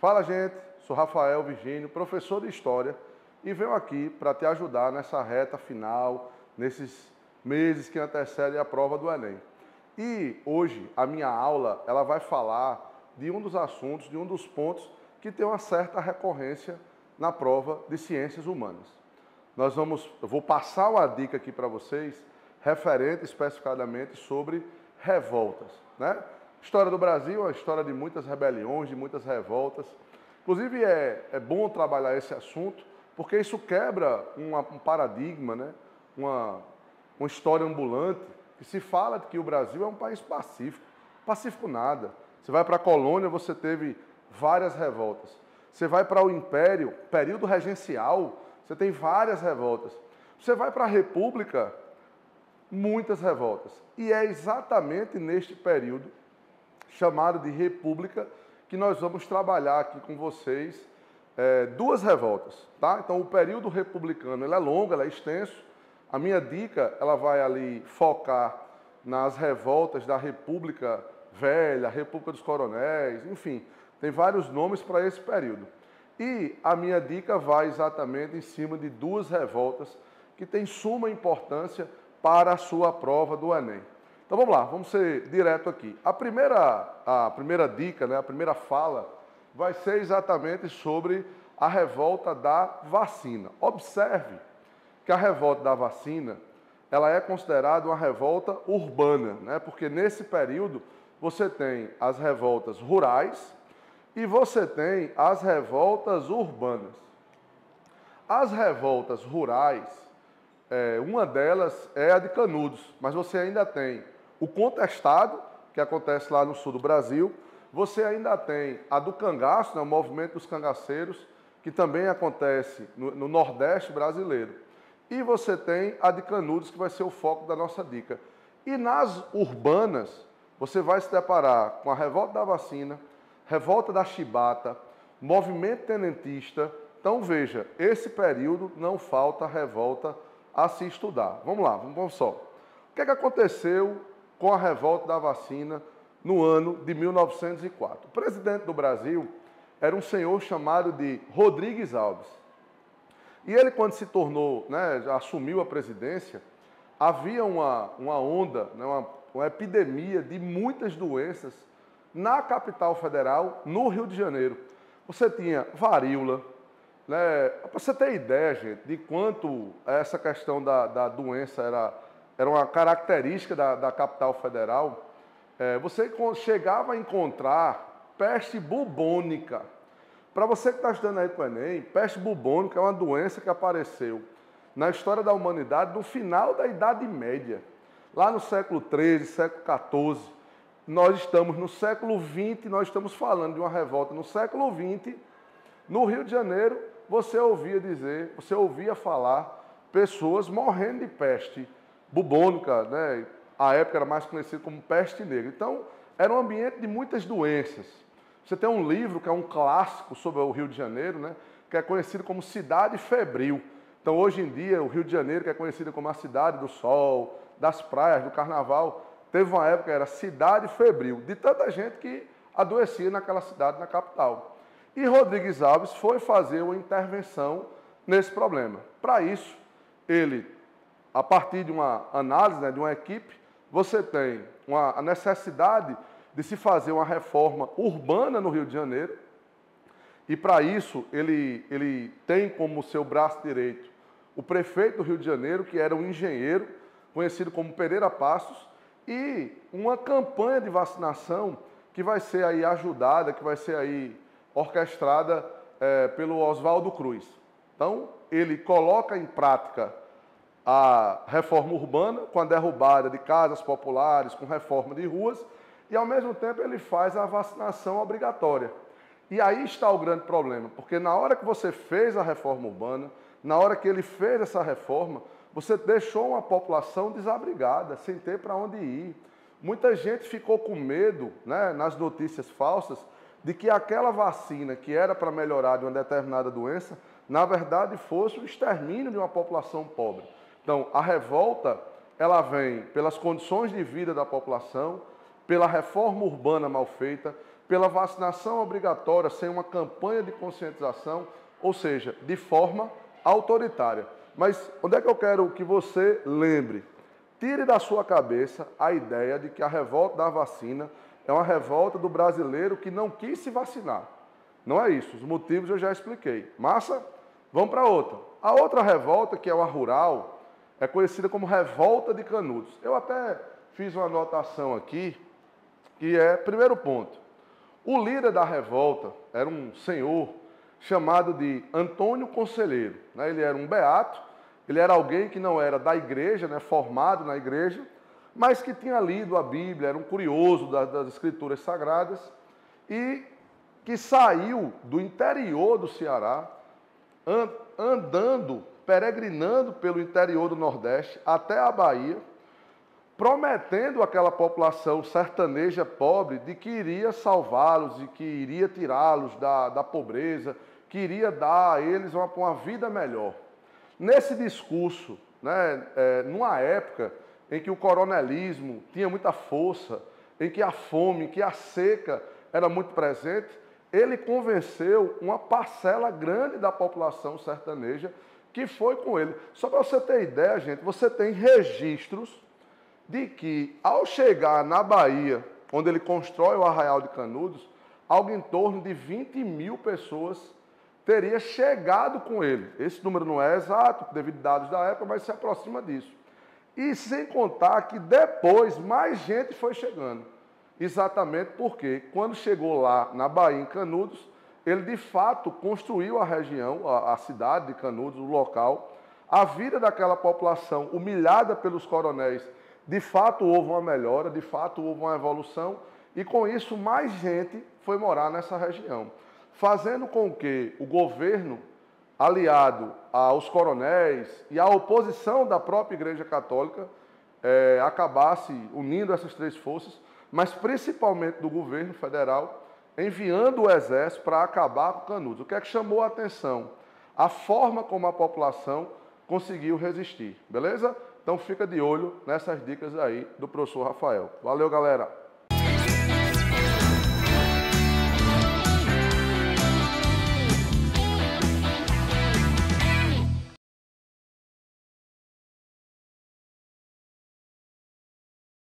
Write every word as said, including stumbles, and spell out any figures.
Fala, gente, sou Rafael Virgínio, professor de História, e venho aqui para te ajudar nessa reta final, nesses meses que antecedem a prova do Enem. E hoje a minha aula ela vai falar de um dos assuntos, de um dos pontos que tem uma certa recorrência na prova de Ciências Humanas. Nós vamos, eu vou passar uma dica aqui para vocês, referente especificadamente sobre revoltas, né? História do Brasil é uma história de muitas rebeliões, de muitas revoltas. Inclusive é, é bom trabalhar esse assunto, porque isso quebra uma, um paradigma, né? uma, uma história ambulante, que se fala de que o Brasil é um país pacífico. Pacífico nada. Você vai para a colônia, você teve várias revoltas. Você vai para o Império, período regencial, você tem várias revoltas. Você vai para a República, muitas revoltas. E é exatamente neste período, chamado de República, que nós vamos trabalhar aqui com vocês é, duas revoltas, tá? Então, o período republicano ele é longo, ele é extenso. A minha dica ela vai ali focar nas revoltas da República Velha, República dos Coronéis, enfim, tem vários nomes para esse período. E a minha dica vai exatamente em cima de duas revoltas que têm suma importância para a sua prova do Enem. Então vamos lá, vamos ser direto aqui. A primeira, a primeira dica, né, a primeira fala, vai ser exatamente sobre a revolta da vacina. Observe que a revolta da vacina, ela é considerada uma revolta urbana, né, porque nesse período você tem as revoltas rurais e você tem as revoltas urbanas. As revoltas rurais, é, uma delas é a de Canudos, mas você ainda tem o contestado, que acontece lá no sul do Brasil, você ainda tem a do cangaço, né, o movimento dos cangaceiros, que também acontece no, no Nordeste brasileiro. E você tem a de Canudos, que vai ser o foco da nossa dica. E nas urbanas, você vai se deparar com a revolta da vacina, revolta da chibata, movimento tenentista. Então, veja, esse período não falta revolta a se estudar. Vamos lá, vamos só. O que é que aconteceu com a revolta da vacina no ano de mil novecentos e quatro? O presidente do Brasil era um senhor chamado de Rodrigues Alves. E ele, quando se tornou, né, assumiu a presidência, havia uma, uma onda, né, uma, uma epidemia de muitas doenças na capital federal, no Rio de Janeiro. Você tinha varíola, né, para você ter ideia, gente, de quanto essa questão da, da doença era, era uma característica da, da capital federal, é, você chegava a encontrar peste bubônica. Para você que está estudando aí para o Enem, peste bubônica é uma doença que apareceu na história da humanidade no final da Idade Média. Lá no século treze, século quatorze, nós estamos no século vinte, nós estamos falando de uma revolta no século vinte. No Rio de Janeiro, você ouvia dizer, você ouvia falar pessoas morrendo de peste bubônica, né? A época era mais conhecida como peste negra. Então, era um ambiente de muitas doenças. Você tem um livro que é um clássico sobre o Rio de Janeiro, né? Que é conhecido como Cidade Febril. Então, hoje em dia, o Rio de Janeiro, que é conhecido como a cidade do sol, das praias, do carnaval, teve uma época que era Cidade Febril, de tanta gente que adoecia naquela cidade, na capital. E Rodrigues Alves foi fazer uma intervenção nesse problema. Para isso, ele, a partir de uma análise, né, de uma equipe, você tem uma, a necessidade de se fazer uma reforma urbana no Rio de Janeiro. E para isso, ele, ele tem como seu braço direito o prefeito do Rio de Janeiro, que era um engenheiro, conhecido como Pereira Passos, e uma campanha de vacinação que vai ser aí ajudada, que vai ser aí orquestrada é, pelo Oswaldo Cruz. Então, ele coloca em prática a reforma urbana, com a derrubada de casas populares, com reforma de ruas, e, ao mesmo tempo, ele faz a vacinação obrigatória. E aí está o grande problema, porque na hora que você fez a reforma urbana, na hora que ele fez essa reforma, você deixou uma população desabrigada, sem ter para onde ir. Muita gente ficou com medo, né, nas notícias falsas, de que aquela vacina que era para melhorar de uma determinada doença, na verdade fosse o extermínio de uma população pobre. Então, a revolta, ela vem pelas condições de vida da população, pela reforma urbana mal feita, pela vacinação obrigatória sem uma campanha de conscientização, ou seja, de forma autoritária. Mas onde é que eu quero que você lembre? Tire da sua cabeça a ideia de que a revolta da vacina é uma revolta do brasileiro que não quis se vacinar. Não é isso, os motivos eu já expliquei. Massa? Vamos para outra. A outra revolta, que é a rural, é conhecida como revolta de Canudos. Eu até fiz uma anotação aqui, que é, primeiro ponto, o líder da revolta era um senhor chamado de Antônio Conselheiro. Né? Ele era um beato, ele era alguém que não era da igreja, né? Formado na igreja, mas que tinha lido a Bíblia, era um curioso das, das escrituras sagradas e que saiu do interior do Ceará, andando, peregrinando pelo interior do Nordeste até a Bahia, prometendo àquela população sertaneja pobre de que iria salvá-los, de que iria tirá-los da, da pobreza, que iria dar a eles uma, uma vida melhor. Nesse discurso, né, é, numa época em que o coronelismo tinha muita força, em que a fome, em que a seca era muito presente, ele convenceu uma parcela grande da população sertaneja que foi com ele. Só para você ter ideia, gente, você tem registros de que, ao chegar na Bahia, onde ele constrói o Arraial de Canudos, algo em torno de vinte mil pessoas teria chegado com ele. Esse número não é exato, devido a dados da época, mas se aproxima disso. E sem contar que depois mais gente foi chegando. Exatamente porque, quando chegou lá na Bahia, em Canudos, ele de fato construiu a região, a, a cidade de Canudos, o local. A vida daquela população humilhada pelos coronéis, de fato houve uma melhora, de fato houve uma evolução, e com isso mais gente foi morar nessa região, fazendo com que o governo, aliado aos coronéis e à oposição da própria Igreja Católica, eh, acabasse unindo essas três forças, mas principalmente do governo federal, enviando o exército para acabar com Canudos. O que é que chamou a atenção? A forma como a população conseguiu resistir, beleza? Então fica de olho nessas dicas aí do professor Rafael. Valeu, galera!